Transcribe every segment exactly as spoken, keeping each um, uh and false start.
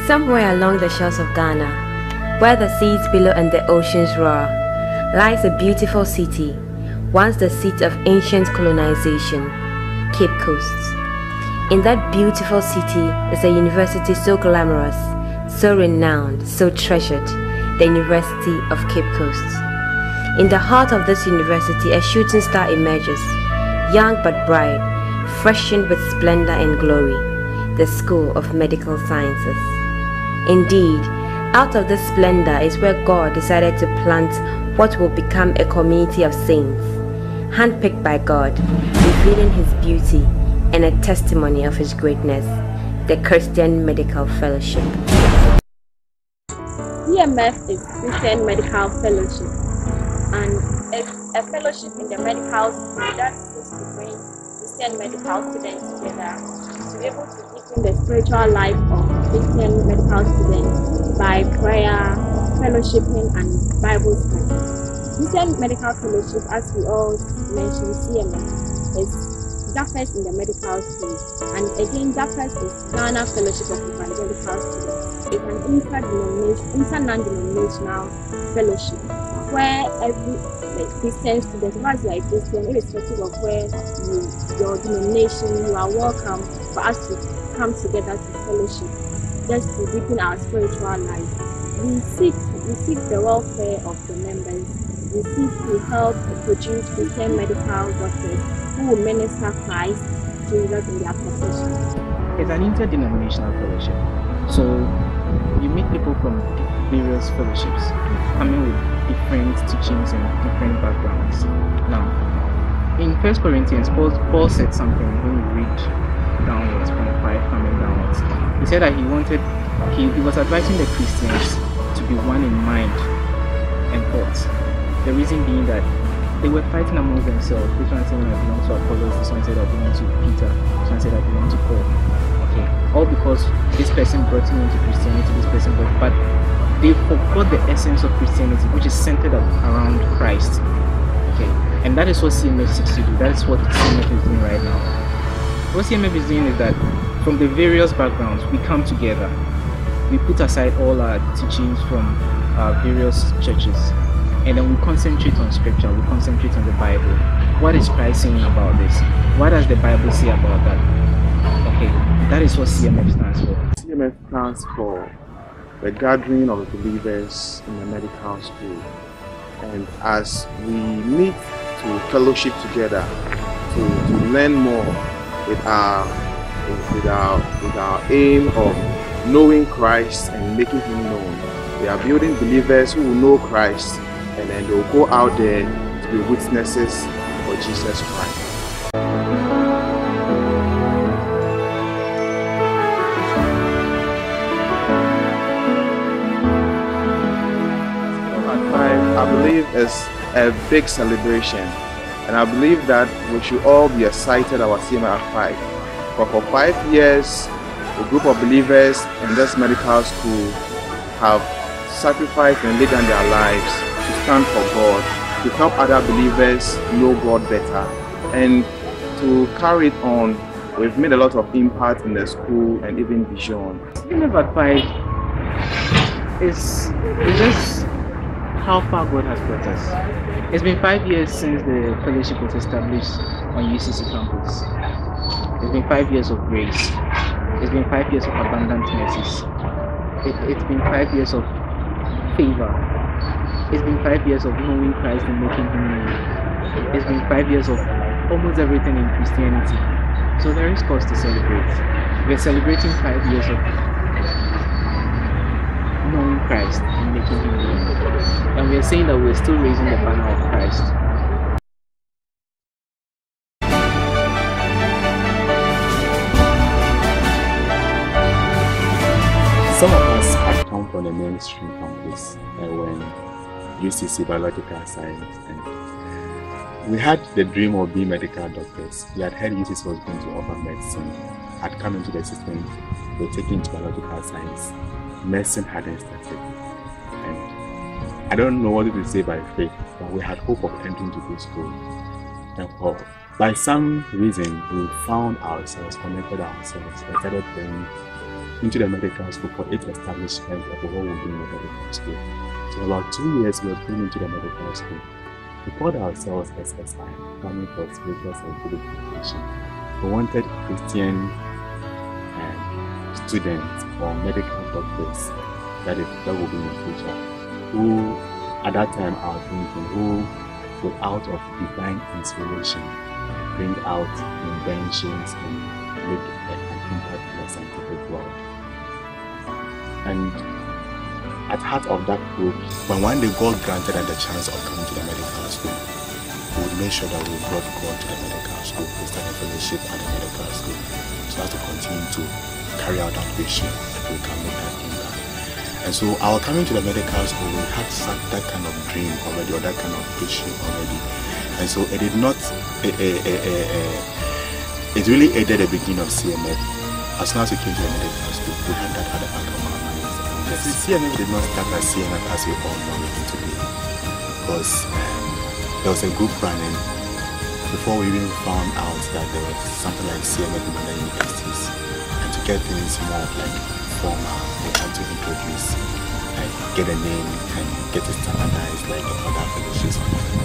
Somewhere along the shores of Ghana, where the seas billow and the oceans roar, lies a beautiful city, once the seat of ancient colonization, Cape Coast. In that beautiful city is a university so glamorous, so renowned, so treasured, the University of Cape Coast. In the heart of this university, a shooting star emerges, young but bright, freshened with splendor and glory, the School of Medical Sciences. Indeed, out of this splendor is where God decided to plant what will become a community of saints, handpicked by God, revealing His beauty and a testimony of His greatness, the Christian Medical Fellowship. C M F is Christian Medical Fellowship, and it's a fellowship in the medical school that seeks to bring Christian medical students together to be able to deepen the spiritual life of Christian medical students by prayer, fellowshipping, and Bible study. Christian Medical Fellowship, as we all mentioned, C M F, is Japheth in the medical school, and again Japheth is Ghana Fellowship of Evangelical Students. It's an inter-non-denominational fellowship where every like, Christian student, once you are a Christian, irrespective of where you, your denomination, you are welcome for us to come together to fellowship, just to deepen our spiritual life. We seek, we seek the welfare of the members. We seek to help produce Christian medical doctors who will minister Christ to Jesus in their profession. It's an interdenominational fellowship, so you meet people from various fellowships coming with different teachings and different backgrounds. Now, in First Corinthians, Paul, Paul said something when you read downwards from five coming downwards. He said that he wanted, he, he was advising the Christians to be one in mind and thoughts. The reason being that they were fighting among themselves. This one saying I belong to Apollos, this one said I belong to Peter, this one said I belong to Paul. Okay, all because this person brought him into Christianity, this person brought, but they forgot the essence of Christianity, which is centered around Christ. Okay, and that is what C M F seeks to do. That is what C M F is doing right now. What C M F is doing is that from the various backgrounds, we come together. We put aside all our teachings from our various churches, and then we concentrate on scripture, we concentrate on the Bible. What is Christ saying about this? What does the Bible say about that? Okay, that is what C M F stands for. C M F stands for the gathering of believers in the medical school. And as we meet to fellowship together, to, to learn more with our, with, our, with our aim of knowing Christ and making Him known, we are building believers who will know Christ, and then they'll go out there to be witnesses for Jesus Christ. I believe is a big celebration, and I believe that we should all be excited about C M F at five. For for five years, a group of believers in this medical school have sacrificed and laid down their lives to stand for God, to help other believers know God better, and to carry it on. We've made a lot of impact in the school and even beyond. C M F at five is, is just how far God has brought us. It's been five years since the fellowship was established on U C C campus. It's been five years of grace. It's been five years of abundant mercies. It, it's been five years of favor. It's been five years of knowing Christ and making Him known. It's been five years of almost everything in Christianity. So there is cause to celebrate. We're celebrating five years of knowing Christ and making Him known. And we're saying that we're still raising the banner of Christ. Some of us had come from the mainstream campus and when U C C Biological Science, and we had the dream of being medical doctors. We had heard U C C was going to offer medicine, had come into the system, we were taken into Biological Science. Medicine hadn't started. And I don't know what to say by faith, but we had hope of entering to good school. And for, by some reason, we found ourselves, connected ourselves, and started praying into the medical school for its establishment of what would be in the medical school. So about two years we were going into the medical school. We called ourselves S S I, Family for Spiritual Scientific Education. We wanted Christian um, students or medical doctors that, is, that will be in the future, who at that time are thinking, who will out of divine inspiration bring out inventions and make an impact in the scientific world. And at heart of that group, when one day God granted us the chance of coming to the medical school, we would make sure that we brought God to the medical school, we started fellowship at the medical school, so as to continue to carry out that vision, that we can make that impact. And so our coming to the medical school, we had that kind of dream already, or that kind of vision already. And so it did not, it, it, it, it, it really aided the beginning of C M F. As soon as we came to the medical school, we had that at the back of our minds. Yes. C M F did not start as C M F as we all know it today, because um, there was a group running before we even found out that there was something like C M F in other universities. And to get things more like formal, we had to introduce, like get a name and get it standardized like other fellowships.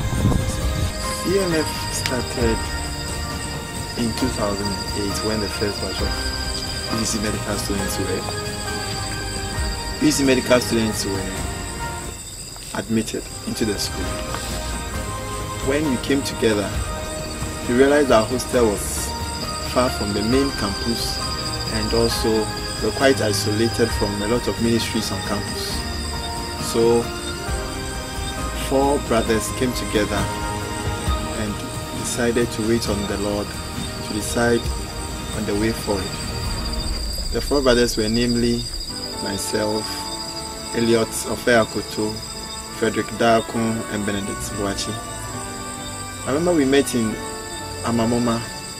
C M F started in two thousand eight when the first batch of U C C medical students were U C C medical students were admitted into the school. When we came together, we realized our hostel was far from the main campus, and also we were quite isolated from a lot of ministries on campus. So four brothers came together and decided to wait on the Lord to decide on the way forward. The four brothers were namely myself, Elliot Ofeakoto, Frederick Darkon, and Benedict Boachi. I remember we met in Amamoma,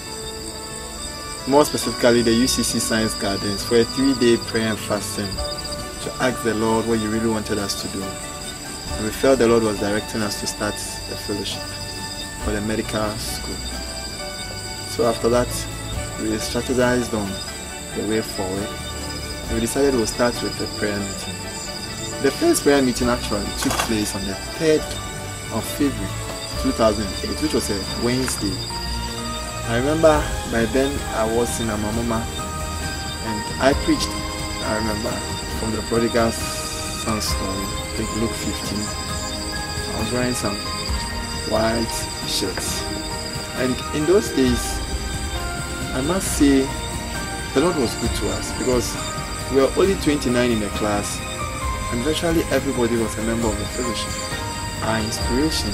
more specifically the U C C Science Gardens, for a three-day prayer and fasting to ask the Lord what He really wanted us to do. And we felt the Lord was directing us to start a fellowship for the medical school. So after that, we strategized on the way forward, and we decided we'll start with the prayer meeting. The first prayer meeting actually took place on the third of February two thousand eight, which was a Wednesday. I remember by then I was in Amamoma and I preached, I remember, from the prodigal son story, I think Luke fifteen. I was wearing some white shirts, and in those days I must say the Lord was good to us, because we were only twenty-nine in the class and virtually everybody was a member of the fellowship. Our inspiration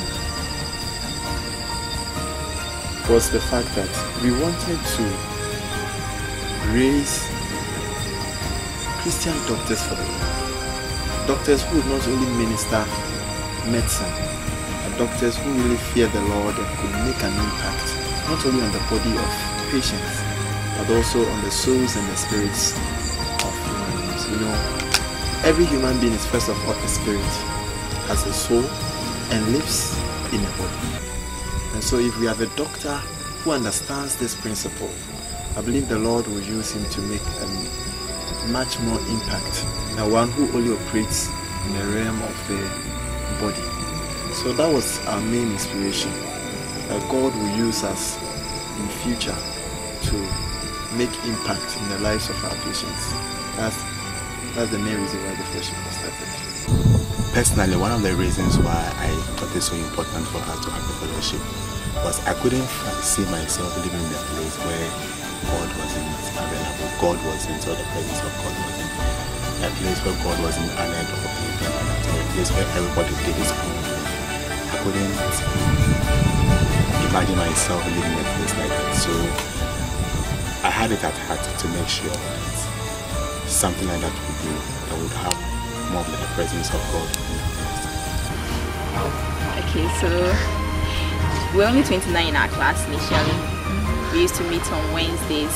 was the fact that we wanted to raise Christian doctors for the Lord. Doctors who would not only minister medicine, but doctors who really fear the Lord and could make an impact, not only on the body of patients, but also on the souls and the spirits of human beings. You know, every human being is first of all a spirit, has a soul, and lives in a body. And so if we have a doctor who understands this principle, I believe the Lord will use him to make a much more impact than one who only operates in the realm of the body. So that was our main inspiration, that God will use us in future to make impact in the lives of our patients. That's, that's the main reason why the fellowship was started. Personally, one of the reasons why I thought it so important for us to have a fellowship was I couldn't see myself living in a place where God wasn't available, God wasn't, or the presence of God wasn't. A place where God wasn't honored or anything like that, or a place where everybody did his own thing. I couldn't imagine myself living in a place like that. So I had it at heart to make sure that something like that would do, that would have more of the presence of God in the place. Okay, so we're only twenty-nine in our class initially. We used to meet on Wednesdays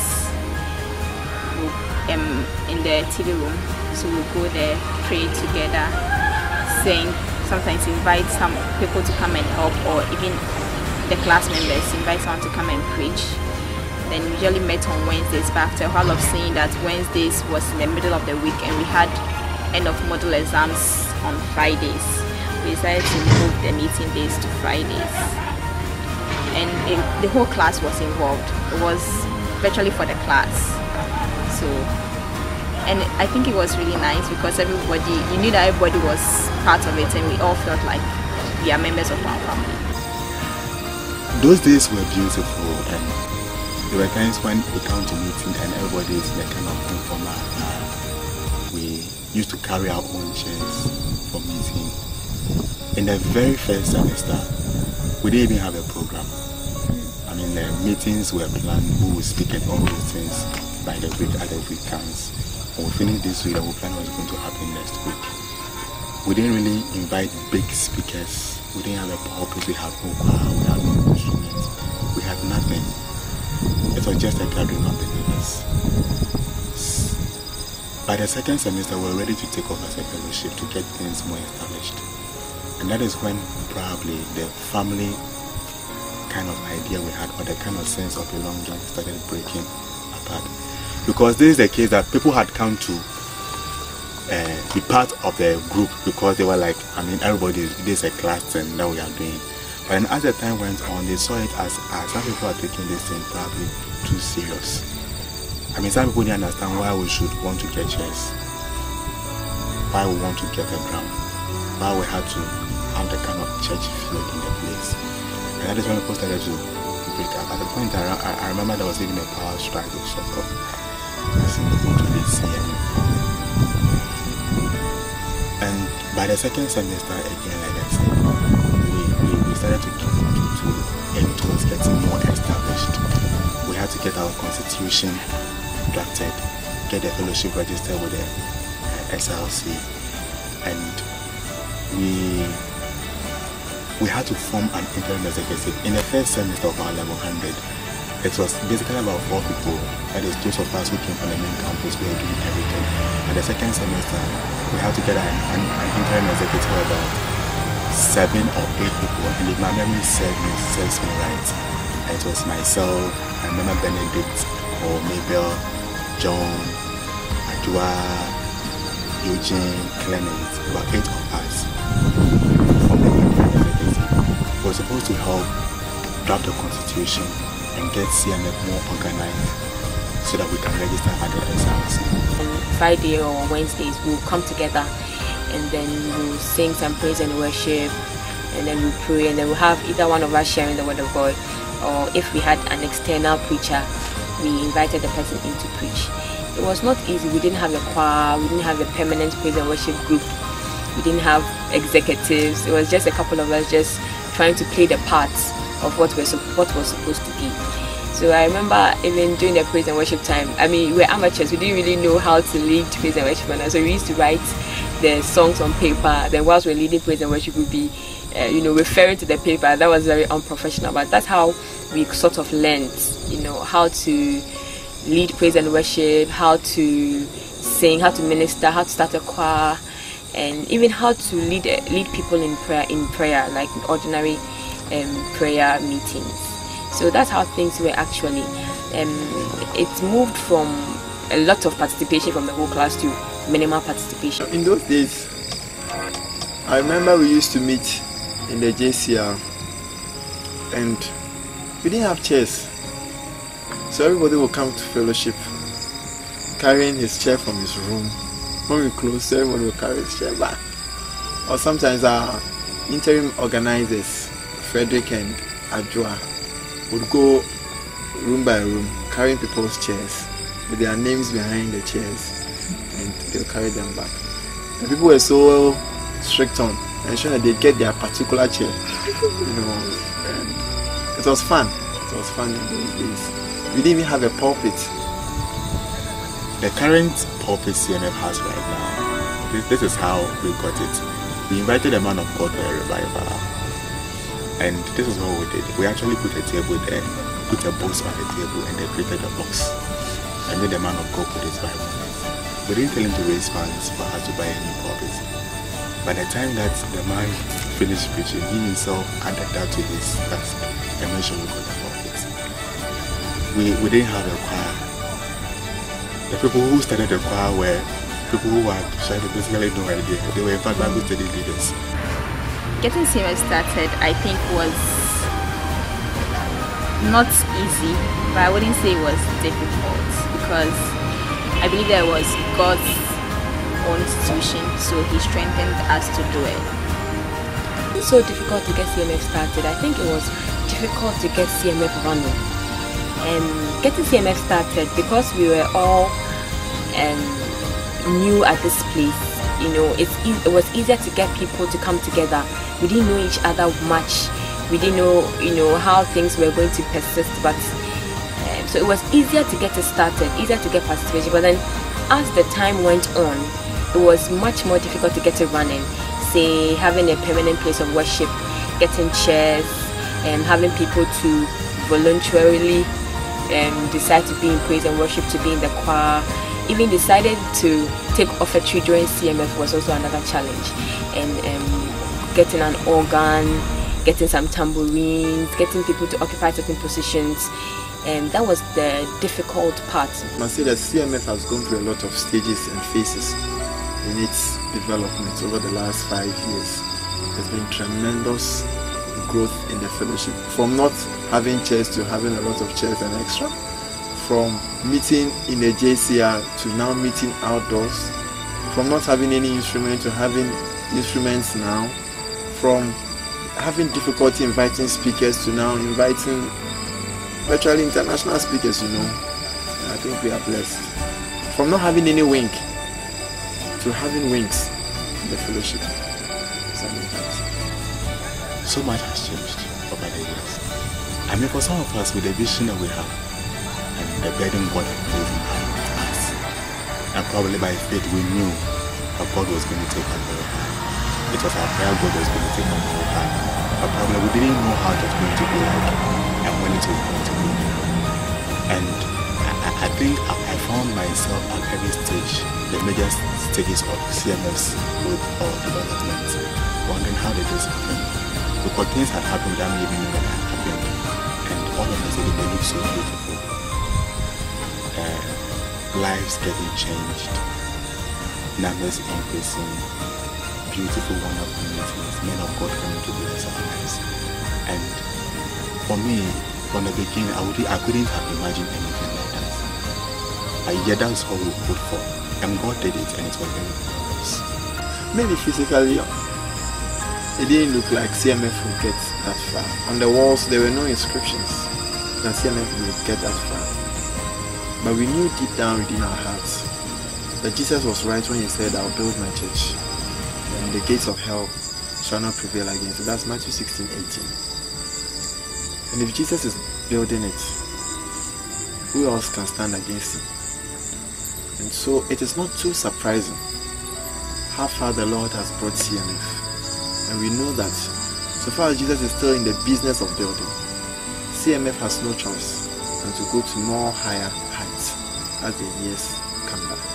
um, in the T V room. So we'll go there, pray together, sing, sometimes invite some people to come and help, or even the class members invite someone to come and preach. Then we usually met on Wednesdays, but after a while of seeing that Wednesdays was in the middle of the week and we had end of module exams on Fridays, we decided to move the meeting days to Fridays. And it, the whole class was involved. It was virtually for the class. So, and I think it was really nice because everybody, you knew that everybody was part of it and we all felt like we are members of one family. Those days were beautiful, and there were times when we come to meeting and everybody is in a kind of informal. Uh, we used to carry our own chairs for meeting. In the very first semester, we didn't even have a program. I mean, the meetings were planned, who would speak and all those things by the week, at the week counts. When we finish this week, we plan what's going to happen next week. We didn't really invite big speakers. We didn't have a pulpit, we had no choir, we had no instruments, we had nothing. It was just a gathering of believers. By the second semester, we were ready to take off as a fellowship to get things more established. And that is when probably the family kind of idea we had, or the kind of sense of belonging, started breaking apart. Because this is the case that people had come to uh, be part of the group because they were like, I mean, everybody, this is a class and that we are doing. But then as the time went on, they saw it as, as some people are taking this thing probably too serious. I mean, some people didn't understand why we should want to get chairs, why we want to get a drum, why we had to have the kind of church feel in the place. And that is when people started to break up. At the point, I, I remember there was even a power struggle, sort of. And by the second semester, again, like I said, we, we, we started to get to, to aim towards getting more established. We had to get our constitution drafted, get the fellowship registered with the uh, S L C, and we we had to form an interim executive. In the first semester of our level one hundred, it was basically about four people. That is those of us who came from the main campus, we were doing everything. And the second semester, we had to get an, an, an interim executive of about seven or eight people. And if my memory serves me, serves me right, it was myself, I remember Benedict, or Mabel, John, Adua, Eugene, Clement, about eight of us. From the interim executive, we were supposed to help draft the constitution and get C N F more organized so that we can register at the S R C. Friday or Wednesdays we'll come together and then we'll sing some praise and worship, and then we'll pray, and then we'll have either one of us sharing the word of God, or if we had an external preacher, we invited the person in to preach. It was not easy. We didn't have a choir, we didn't have a permanent praise and worship group, we didn't have executives. It was just a couple of us just trying to play the parts of what we're what was supposed to be. So I remember even during the praise and worship time, I mean, we were amateurs, we didn't really know how to lead praise and worship, and so we used to write the songs on paper. Then whilst we're leading praise and worship, we'd be uh, you know, referring to the paper. That was very unprofessional, but that's how we sort of learned, you know, how to lead praise and worship, how to sing, how to minister, how to start a choir, and even how to lead uh, lead people in prayer in prayer like ordinary Um, prayer meetings. So that's how things were actually. Um, it moved from a lot of participation from the whole class to minimal participation. In those days, I remember we used to meet in the J C R and we didn't have chairs. So everybody would come to fellowship carrying his chair from his room. When we closed, everyone would carry his chair back. Or sometimes our interim organizers, Frederick and Adjoa, would go room by room carrying people's chairs with their names behind the chairs, and they'll carry them back. And people were so strict on ensuring that they get their particular chair, you know. And it was fun. It was fun in those days. We didn't even have a pulpit. The current pulpit C N F has right now, this, this is how we got it. We invited a man of God for a revival. And this is what we did. We actually put a table there, put a box on the table, and they created a box. And then the man of God put his Bible on it. We didn't tell him to raise funds for us to buy a new pulpit. By the time that the man finished preaching, he himself added that to his task and made sure we got the pulpit. we, we didn't have a choir. The people who started the choir were people who had basically no idea. They were in fact Bible study leaders. Getting C M F started, I think, was not easy, but I wouldn't say it was difficult, because I believe that it was God's own institution, so He strengthened us to do it. It's so difficult to get C M F started. I think it was difficult to get C M F running. And getting C M F started, because we were all um, new at this place, you know, it's e it was easier to get people to come together. We didn't know each other much. We didn't know, you know, how things were going to persist, but um, so it was easier to get it started, easier to get participation. But then, as the time went on, it was much more difficult to get it running. Say, having a permanent place of worship, getting chairs, and having people to voluntarily um, decide to be in praise and worship, to be in the choir. Even decided to take offertory during C M F was also another challenge. And um, getting an organ, getting some tambourines, getting people to occupy certain positions, and that was the difficult part. I must say that C M F has gone through a lot of stages and phases in its development over the last five years. There's been tremendous growth in the fellowship, from not having chairs to having a lot of chairs and extra, from meeting in a J C R to now meeting outdoors, from not having any instrument to having instruments now, from having difficulty inviting speakers to now inviting virtually international speakers, you know. And I think we are blessed. From not having any wing to having wings in the fellowship. So much has changed over the years. I mean, for some of us, with the vision that we have and the burden God has placed in us, and probably by faith we knew that God was going to take us very high. It was our prayer God was going to take us very high. But probably we didn't know how it was going to be like and when it was going to be. And I, I think I, I found myself at every stage, the major stages of C M F's growth or development, wondering how did this happen? Because things had happened without me even knowing that had happened. And all of a sudden they look so beautiful. Uh, lives getting changed, numbers increasing, beautiful, wonderful communities, men of God coming to bless our lives. And for me, from the beginning, I, would, I couldn't have imagined anything like that. But yeah, that's how we put for. And God did it, and it was very glorious. Maybe physically, it didn't look like C M F would get that far. On the walls, there were no inscriptions that C M F would get that far. But we knew deep down within our hearts that Jesus was right when He said, I'll build my church, and the gates of hell shall not prevail against it. That's Matthew sixteen, eighteen. And if Jesus is building it, who else can stand against Him? And so it is not too surprising how far the Lord has brought C M F. And we know that so far as Jesus is still in the business of building, C M F has no choice than to go to more higher heights as the years come by.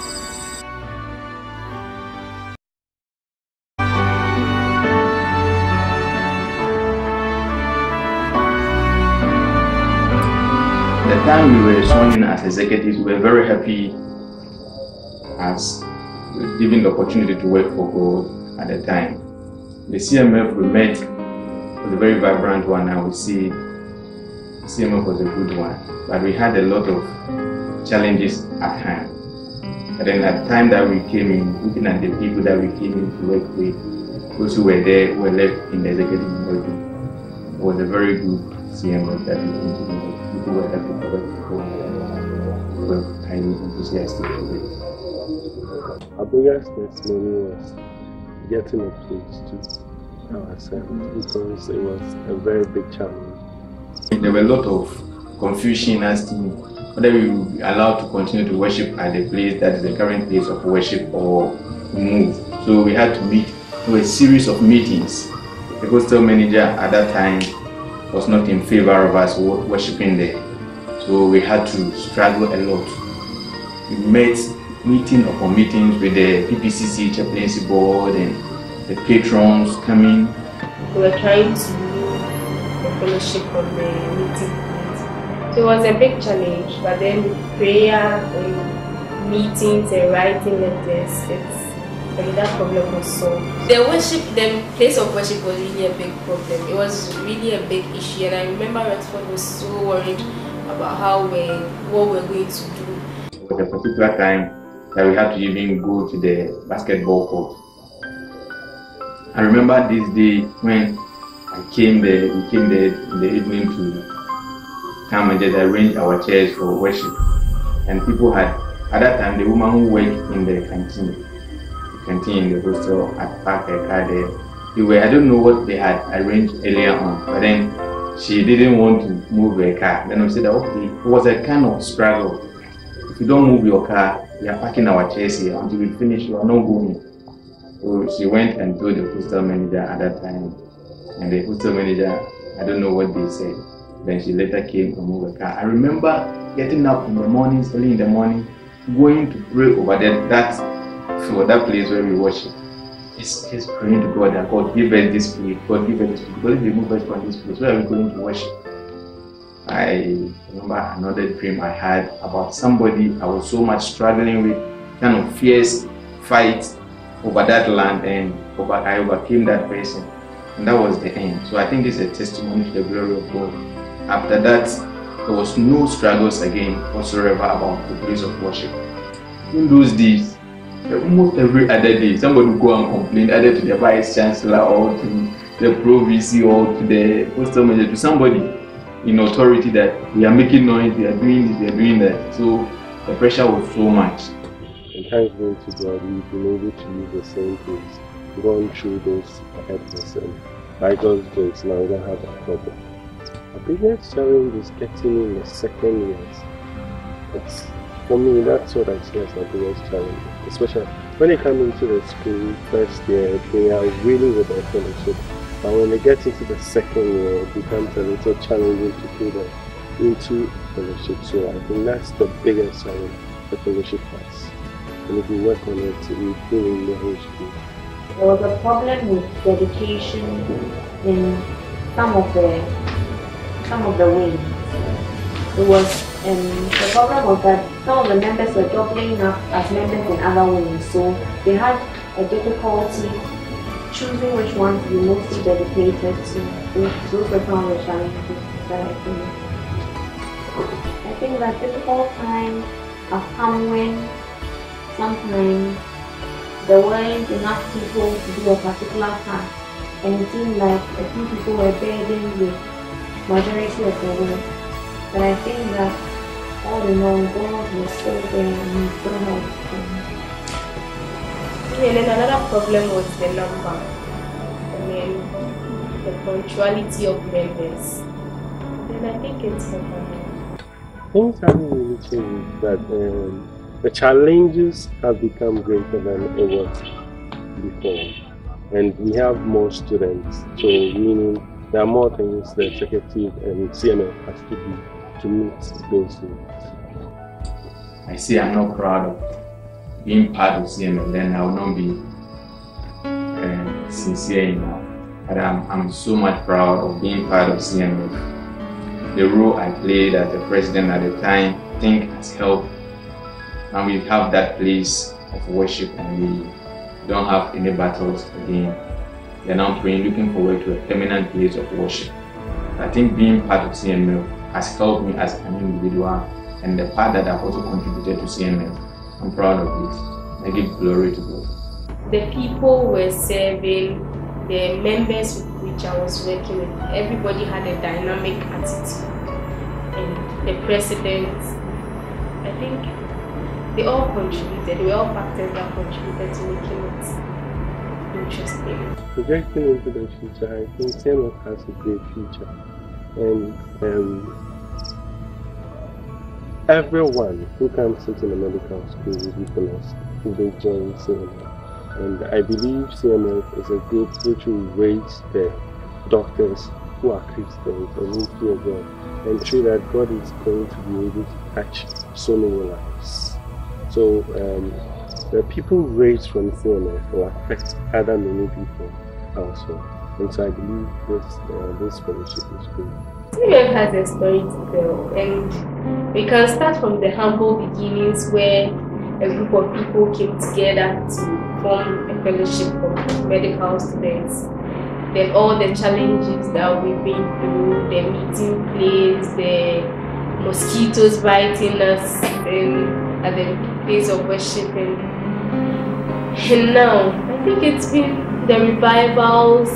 The time we were sworn in as executives, we were very happy as given the opportunity to work for God at the time. The C M F we met was a very vibrant one. I would say the C M F was a good one, but we had a lot of challenges at hand. But then at the time that we came in, looking at the people that we came in to work with, those who were there were left in the executive building. It was a very good C M F that we came to know. People were happy to work for God. We were highly enthusiastic for it. Our biggest testimony was getting a place to ourselves, because it was a very big challenge. There were a lot of confusion as to whether we would be allowed to continue to worship at the place that is the current place of worship or move. So we had to meet through a series of meetings. The hostel manager at that time was not in favor of us worshiping there. So we had to struggle a lot. We met meeting upon meetings with the P P C C chaplaincy board and the patrons coming. We were trying to move the fellowship from the meeting point It was a big challenge, but then with prayer and meetings and writing letters, it's, and that problem was solved. The worship, the place of worship was really a big problem. It was really a big issue, and I remember Rexford was so worried about how we, what we're going to do. It was a particular time that we had to even go to the basketball court. I remember this day when I came there, we came there in the evening to come and just arrange our chairs for worship. And people had, at that time, the woman who worked in the canteen, the canteen in the hostel, had parked her car there. They were, I don't know what they had arranged earlier on, but then she didn't want to move her car. Then we said, okay, it was a kind of struggle. If you don't move your car, we are parking our chairs here until we finish, you are not going. So she went and told the hostel manager at that time. And the hostel manager, I don't know what they said. Then she later came to move her car. I remember getting up in the mornings, early in the morning, going to pray over that, that, for that place where we worship. Just, just praying to God that God give us this place, God give us this place. Because if they move us from this place, where are we going to worship? I remember another dream I had about somebody I was so much struggling with, kind of fierce fight over that land, and over, I overcame that person. And that was the end. So I think this is a testimony to the glory of God. After that, there was no struggles again whatsoever about the place of worship. In those days, almost every other day, somebody would go and complain either to the vice chancellor or to the pro V C or to the hostel manager, to somebody in authority that we are making noise, we are doing this, we are doing that. So the pressure was so much. And thanks be to God, we've been able to use the same things, gone through those ahead of us, and by God's grace, now we don't have a problem. The biggest challenge is getting in the second years. It's, for me, that's what I see as the biggest challenge, especially when they come into the school first year, they are really with their fellowship. But when they get into the second year, it becomes a little challenging to put them into fellowship. So I think that's the biggest challenge the fellowship has. And if we work on it, we feel in the whole school. There was a problem with dedication in some of the some of the wings. It was um, the problem was that some of the members were doubling up as members in other wings, so they had a difficulty choosing which one to be mostly dedicated to. Those were some of the challenges that I think. I think that difficult times have come when sometimes there weren't enough people to do a particular task, and it seemed like a few people were burdened with majority of the work. But I think that all in all, God was still there and He still helped them. And then another problem was the number, and then the punctuality of members. Then I think it's happening. Things haven't really changed, that um, the challenges have become greater than it was before. And we have more students, so meaning there are more things the executive and C M F has to do to meet those students. I say I'm not proud of being part of C M F, then I will not be uh, sincere enough. But I'm, I'm so much proud of being part of C M F. The role I played as the president at the time, I think has helped. And we have that place of worship, and we don't have any battles again. We are now praying, looking forward to a permanent place of worship. I think being part of C M F has helped me as an individual, and the part that I've also contributed to C M F, I'm proud of it. I give glory to God. The people were serving, the members with which I was working with, everybody had a dynamic attitude. And the president, I think they all contributed, we all factors that contributed to making it interesting. Projecting into the future, I think C M F has a great future. And um, everyone who comes into the medical school will be blessed if they join C M F. And I believe C M F is a group which will raise the doctors who are Christians and who fear God, and through that God is going to be able to touch so many lives. So um, the people raised from C M F will affect other many people also. And so I believe this, uh, this fellowship is good. C M F has a story to tell, and we can start from the humble beginnings where a group of people came together to form a fellowship of medical students. Then all the challenges that we've been through, the meeting place, the mosquitoes biting us in, at the place of worship, and, and now I think it's been the revivals.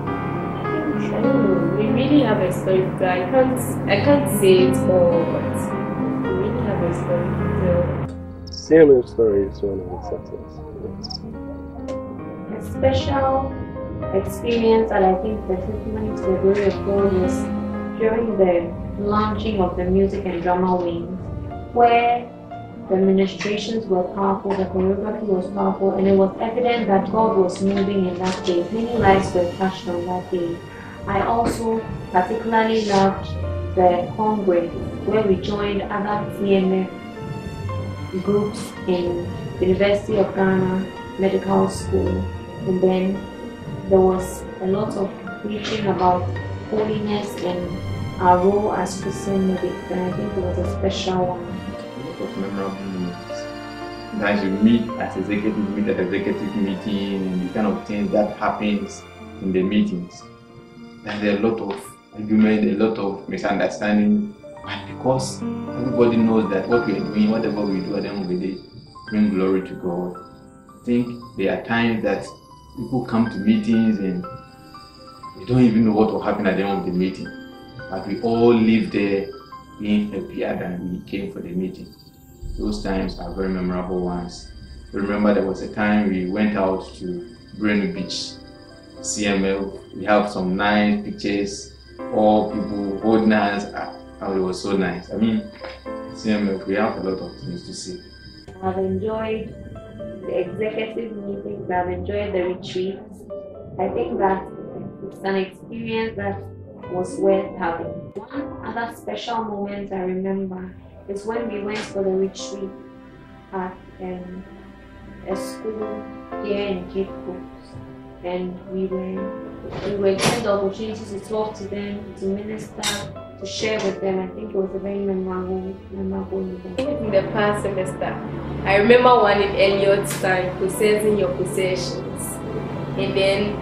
I think, I don't know, we really have a story to tell. I can't, I can't say it all, but we really have a story to tell. C M F story is one of the success. A special experience that I think the testimony to the glory of God was during the launching of the music and drama wings, where the ministrations were powerful, the choreography was powerful, and it was evident that God was moving in that day. Many lives were touched on that day. I also particularly loved the Congress, where we joined other C M F groups in University of Ghana Medical School, and then there was a lot of preaching about holiness and our role as Christian medics, and I think it was a special one. A lot of memorable moments. Sometimes you meet as executive, meet at executive meeting, and the kind of things that happens in the meetings. There's a lot of argument, a lot of misunderstanding, but because everybody knows that what we are doing, whatever we do at the end of the day, bring glory to God. I think there are times that people come to meetings and we don't even know what will happen at the end of the meeting. But we all live there being happier than we came for the meeting. Those times are very memorable ones. I remember there was a time we went out to Breno Beach, C M L. We have some nice pictures, all people holding hands. Oh, it was so nice. I mean, C M L, we have a lot of things to see. I've enjoyed the executive meetings, I've enjoyed the retreats. I think that it's an experience that was worth having. One other special moment I remember is when we went for the retreat at um, a school here in Cape Coast, and we were we were given the opportunity to talk to them, to minister, to share with them. I think it was a very memorable, memorable event. In the past semester, I remember one in Eliot's time, possessing your possessions, and then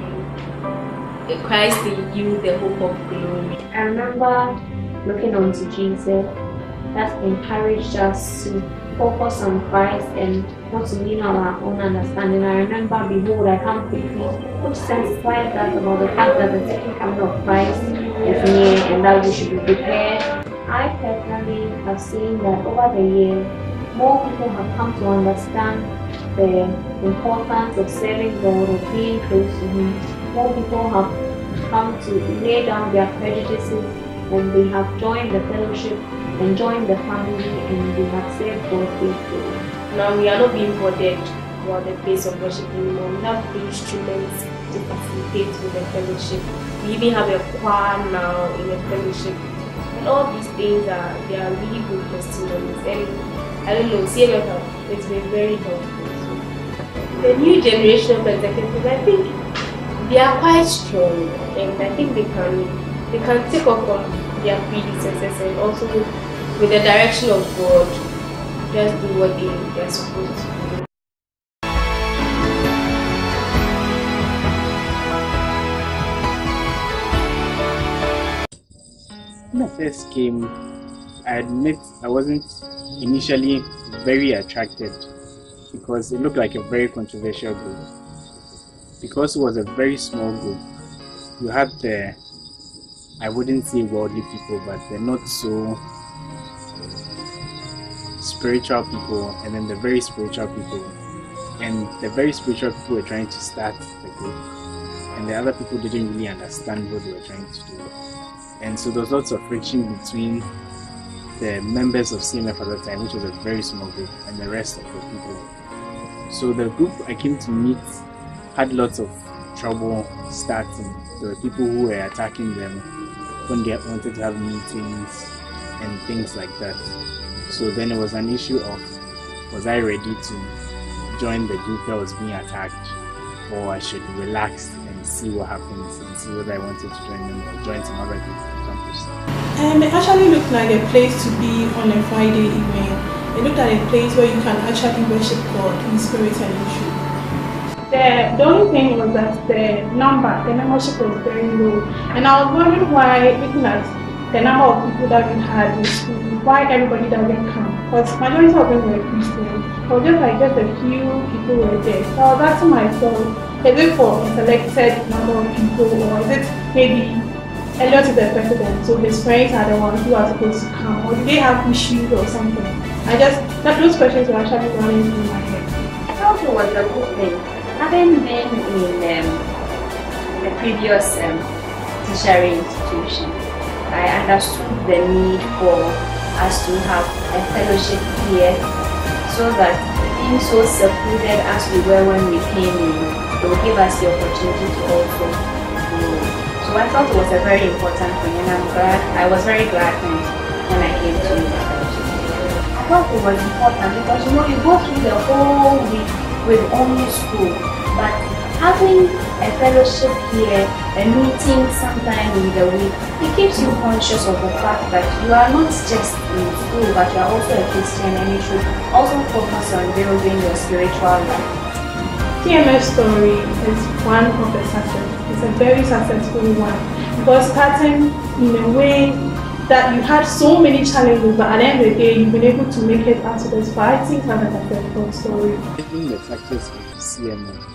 um, Christ in you, the hope of glory. I remember looking unto Jesus. That encouraged us to focus on Christ and not to lean on our own understanding. I remember, behold, I come quickly, which testifies that about the fact that the second coming of Christ is near and that we should be prepared. I personally have seen that over the years, more people have come to understand the importance of serving God, of being close to Him. More people have come to lay down their prejudices, and they have joined the fellowship and joined the family, and they have served God faithfully. Now we are not being bothered about the place of worship anymore. We have instruments to facilitate with the fellowship. We even have a choir now in the fellowship. And all these things are they are really good testimonies. And I don't know, C M F has been very helpful. The new generation of executives, I think they are quite strong, and I think they can they can take off from their predecessors, and also with, with the direction of God, just do what they, they are supposed to do. When I first came, I admit I wasn't initially very attracted because it looked like a very controversial group. Because it was a very small group, you had the, I wouldn't say worldly people, but they're not so spiritual people, and then the very spiritual people. And the very spiritual people were trying to start the group, and the other people didn't really understand what they were trying to do. And so there was lots of friction between the members of C M F at the time, which was a very small group, and the rest of the people. So the group I came to meet had lots of trouble starting. There were people who were attacking them when they wanted to have meetings and things like that. So then it was an issue of, was I ready to join the group that was being attacked, or I should relax and see what happens and see whether I wanted to join them or join some other group on campus. And it actually looked like a place to be on a Friday evening. It looked like a place where you can actually worship God in spirit and in truth. The, the only thing was that the number, the membership was very low. And I was wondering why, looking at the number of people that we had in school, why everybody doesn't come. Because majority of them were Christians. Or just like just a few people were there. So I was asking myself, is it for a selected number of people, or is it maybe Elliot is the president, so his friends are the ones who are supposed to come, or do they have issues or something? I just, that those questions were actually running through my head. I thought it was a good thing. Having been in um, the previous um, tertiary institution, I understood the need for us to have a fellowship here, so that being so secluded as we were when we came in, it will give us the opportunity to also grow. So I thought it was a very important thing, and I'm glad, I was very glad when, when I came to the fellowship. I thought it was important because, you know, you go through the whole week with only school, but having a fellowship here, a meeting sometime in the week, it keeps you conscious of the fact that you are not just in school, but you are also a Christian, and you should also focus on building your spiritual life. T M F story is one of the success. It's a very successful one, because starting in a way that you had so many challenges, but at the end of the day, you've been able to make it out to this far. I think that's a successful story. In the success of C M F,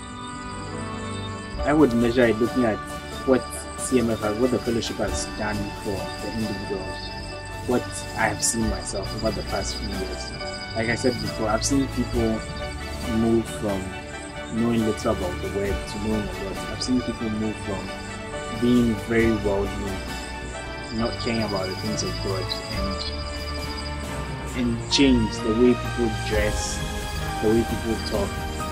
I would measure it looking at what C M F has, what the fellowship has done for the individuals, what I have seen myself over the past few years. Like I said before, I've seen people move from knowing little about the word to knowing a lot. I've seen people move from being very worldly, not caring about the things of God, and and change the way people dress, the way people talk,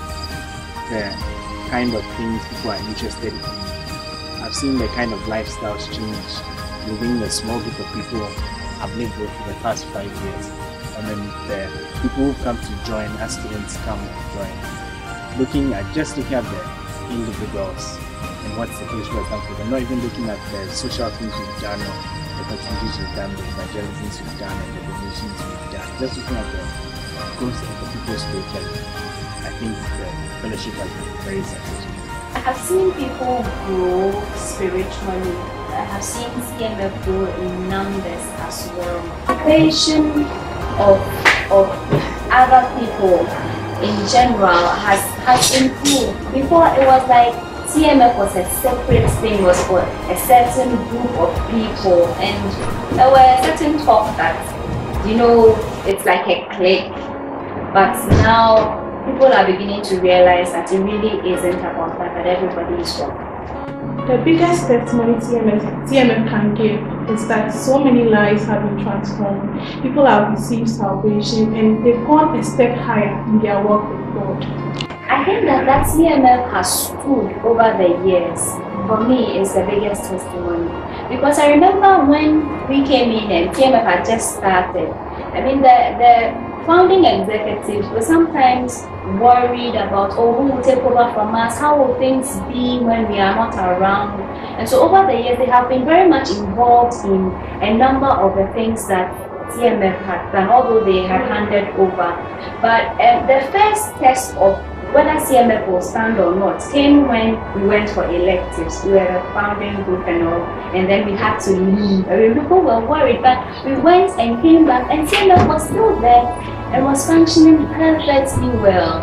the kind of things people are interested in. I've seen the kind of lifestyles change within the small group of people I've lived with for the past five years. And then the people who've come to join, as students come and join, looking at just looking at the individuals and what's the case for example, they're not even looking at the social things we've done or the contributions we've done, the evangelisms we've done and the donations we've done, just looking at the growth of the people spiritually. I think the fellowship has been very successful. I have seen people grow spiritually. I have seen C M F grow in numbers as well. The passion of, of other people in general has, has improved. Before it was like C M F was a separate thing, was for a certain group of people, and there were certain talk that, you know, it's like a clique. But now people are beginning to realize that it really isn't about that, that everybody is wrong. The biggest testimony T M F, T M F can give is that so many lives have been transformed. People have received salvation and they've gone a step higher in their walk with God. I think that that T M F has stood over the years. For me, is the biggest testimony. Because I remember when we came in and T M F had just started. I mean, the, the founding executives were sometimes worried about, oh, who will take over from us? How will things be when we are not around? And so over the years, they have been very much involved in a number of the things that T M F had done, although they had handed over. But uh, the first test of whether C M F will stand or not came when we went for electives. We were a founding group and all, and then we had to leave. I mean, people were worried, but we went and came back, and C M F was still there and was functioning perfectly well.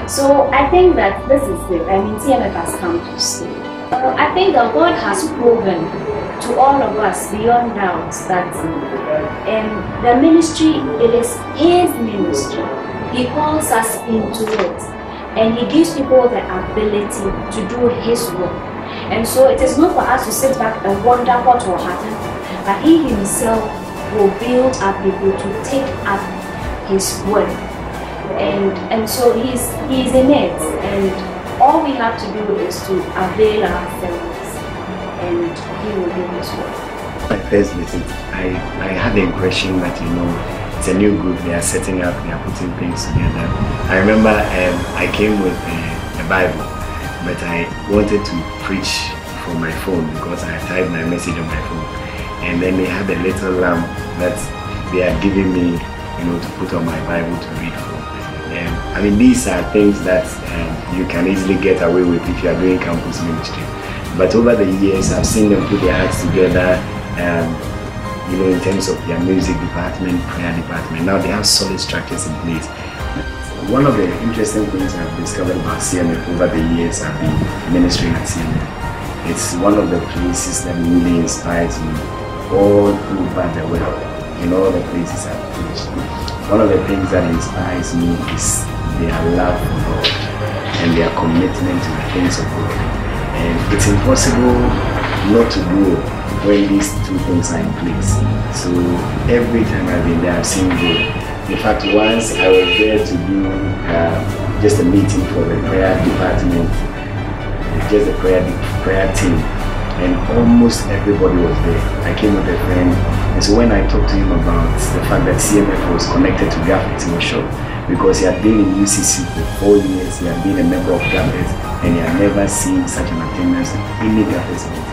So I think that this is it. I mean, T M F has come to stay. Uh, I think that God has proven to all of us beyond doubt that um, the ministry, it is His ministry. He calls us into it. And He gives people the ability to do His work. And so it is not for us to sit back and wonder what will happen, but He Himself will build up people to take up His work. And, and so he's, he's in it. And all we have to do is to avail ourselves, and He will do His work. My first visit, I, I had the impression that, you know, it's a new group, they are setting up, they are putting things together. I remember um, I came with a, a Bible, but I wanted to preach from my phone because I typed my message on my phone. and then they had a little lamp that they had given me, you know, to put on my Bible to read from. Um, I mean, these are things that um, you can easily get away with if you are doing campus ministry. But over the years, I've seen them put their hearts together, um, you know, in terms of their music department, prayer department. Now they have solid structures in place. One of the interesting things I've discovered about C M F over the years I've been ministering at C M F. It's one of the places that really inspires me all over the world, in all the places I've preached. One of the things that inspires me is their love for God and their commitment to the things of God. And it's impossible not to grow when these two things are in place. So every time I've been there, I've seen growth. In fact, once I was there to do uh, just a meeting for the prayer department, just the prayer prayer team, and almost everybody was there. I came with a friend, and so when I talked to him about the fact that C M F was connected to Gafet, he was shocked because he had been in U C C for four years, he had been a member of Gafet, and he had never seen such an attendance in any Gafet meeting.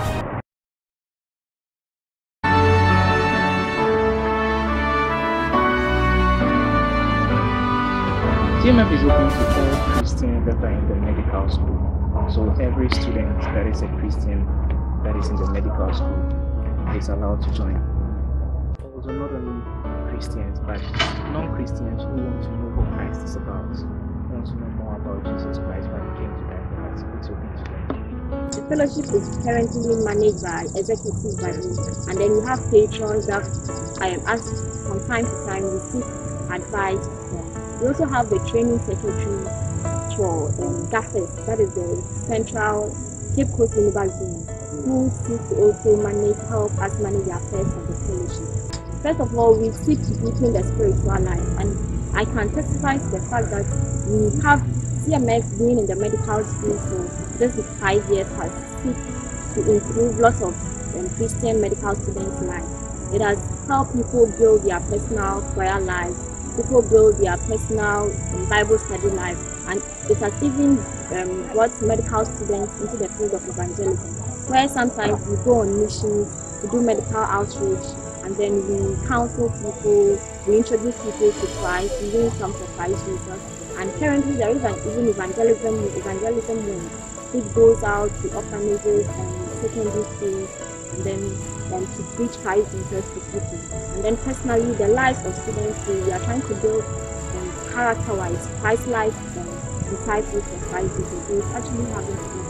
C M F is open to all Christians that are in the medical school. So every student that is a Christian that is in the medical school is allowed to join. Also not only Christians but non-Christians who want to know what Christ is about, want to know more about Jesus Christ when he came to die for us. It's open to them. The fellowship is currently managed by executive by me, and then we have patrons that I am asked from time to time we seek advice from. We also have the training secretary for um, Gafet, that is the Central Cape Coast University, who seeks to also manage, help us manage the affairs of the fellowship. First of all, we seek to deepen the spiritual life, and I can testify to the fact that we have C M F being in the medical school for just five years has seek to improve lots of um, Christian medical students' lives. It has helped people build their personal prayer life, people build their personal um, Bible study life, and it has even um, brought medical students into the field of evangelism, where sometimes we go on missions to do medical outreach, and then we counsel people, we introduce people to Christ, we win some for Christ Jesus. And currently there is an even evangelism evangelism wing which goes out to orphanages and secondary schools, and then um, to preach Christ Jesus to people. And then personally, the lives of students, we are trying to build um, character-wise, Christ-like um, disciples of Christ Jesus. So it's actually having to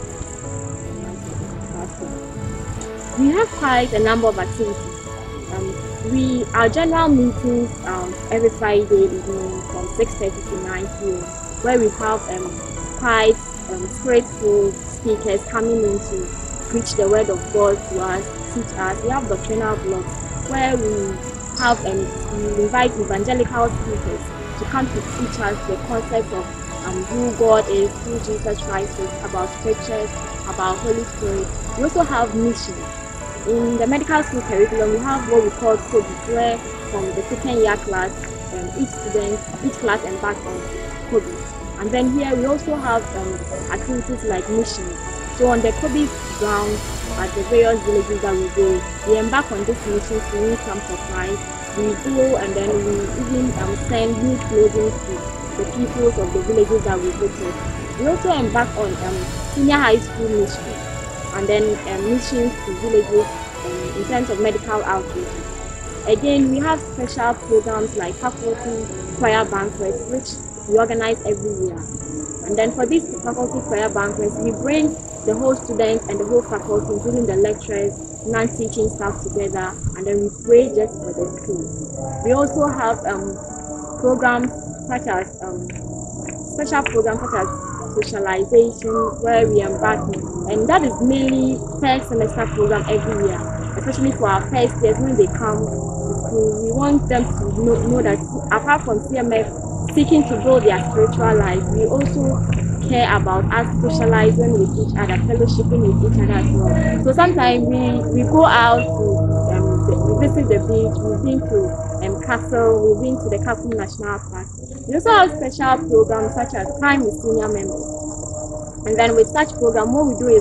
be. We have quite a number of activities. Um, we our general meetings um, every Friday evening from six thirty to nine p m where we have um, quite um, spirit-filled speakers coming in to preach the word of God to us, teach us. We have doctrinal blogs where we have um, we invite evangelical speakers to come to teach us the concept of um, who God is, who Jesus Christ is, about scriptures, about Holy Spirit. We also have missions. In the medical school curriculum, we have what we call COBIS, where from the second year class, um, each student, each class embarks on COBIS. And then here we also have um, activities like missions. So on the COBIS ground, at the various villages that we go, we embark on these missions to win some supplies. We go and then we even um, send new clothing to the people of the villages that we visit. We also embark on um, senior high school missions, and then um, missions to villages um, in terms of medical outreach. Again, we have special programs like faculty prayer banquets, which we organize every year. And then for these faculty prayer banquets, we bring the whole students and the whole faculty, including the lecturers, non-teaching staff together, and then we pray just for the school. We also have um, programs such as um, special programs such as socialization, where we embark on, and that is mainly first semester program every year, especially for our first years when they come to school. We want them to know, know that apart from C M F seeking to build their spiritual life, we also care about us socializing with each other, fellowshipping with each other as well. So sometimes we, we go out to um, the, we visit the beach, we've been to um, Castle, we've been to the Kapun National Park. We also have special programs such as Time with Senior Members. And then with such program, what we do is that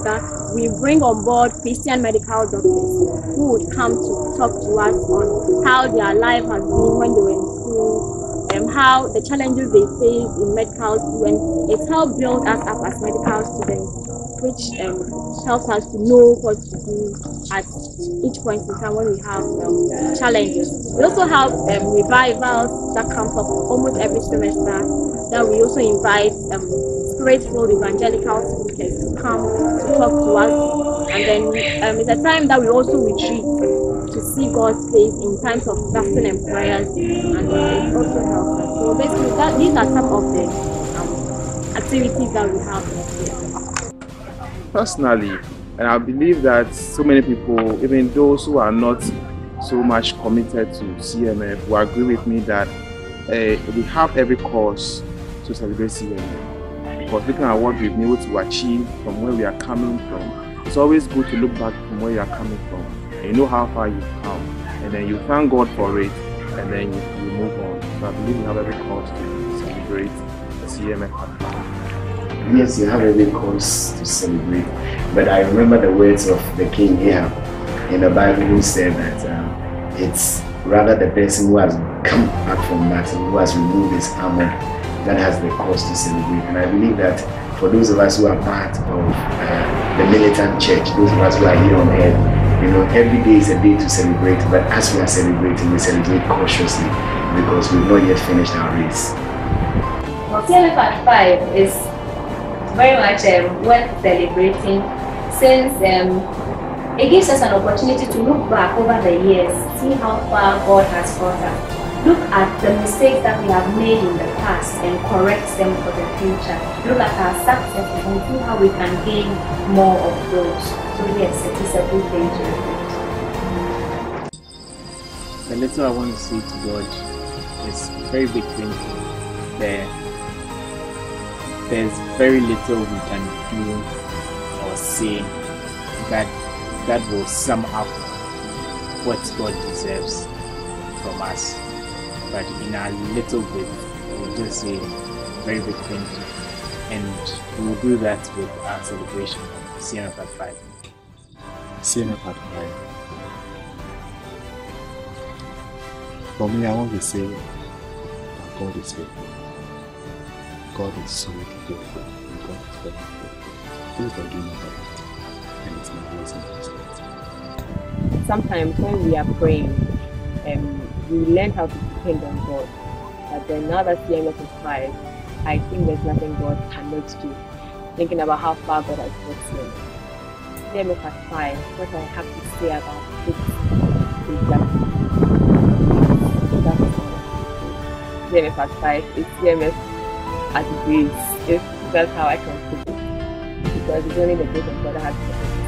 we bring on board Christian medical doctors who would come to talk to us on how their life has been when they were in school, and um, how the challenges they face in medical school, and it's helped build us up as medical students, which um, helps us to know what to do at each point in time when we have um, challenges. We also have um, revivals that comes up almost every semester. Then we also invite um, spirit-filled evangelical speakers to come to talk to us, and then um, it's a time that we also retreat to see God's face in times of fasting and prayers, and it also helps us. So basically, that, these are some of the um, activities that we have this year. Personally, and I believe that so many people, even those who are not so much committed to C M F, will agree with me that uh, we have every cause to celebrate C M F. Because looking at what we've been able to achieve from where we are coming from, it's always good to look back from where you are coming from. And you know how far you've come, and then you thank God for it, and then you, you move on. So I believe we have every cause to celebrate the C M F. Yes, you have every cause to celebrate. But I remember the words of the King Ahab in the Bible who said that uh, it's rather the person who has come back from battle, who has removed his armor, that has the cause to celebrate. And I believe that for those of us who are part of uh, the militant church, those of us who are here on earth, you know, every day is a day to celebrate. But as we are celebrating, we celebrate cautiously because we've not yet finished our race. Well, C M F at five is very much um, worth celebrating, since um, it gives us an opportunity to look back over the years, see how far God has brought us, look at the mistakes that we have made in the past and correct them for the future, look at our successes and see how we can gain more of those. So yes, it is a good thing to reflect. The little I want to say to God is a very big thing. There There's very little we can do or say that that will sum up what God deserves from us. But in a little bit, we'll just say very big thank you. And we'll do that with our celebration of C M F at five. C M F at five. For me, I want to say that God is faithful. God is so good, and God is very good. Things are doing about it, and it's not blessing us. Sometimes when we are praying, um, we learn how to depend on God. But then now that C M F is five, I think there's nothing God cannot do. Thinking about how far God has brought C M F. C M F at five, what I have to say about it is that that's C M F at five is C M F at grace, if that's how I can put it, because it's only the grace of God that has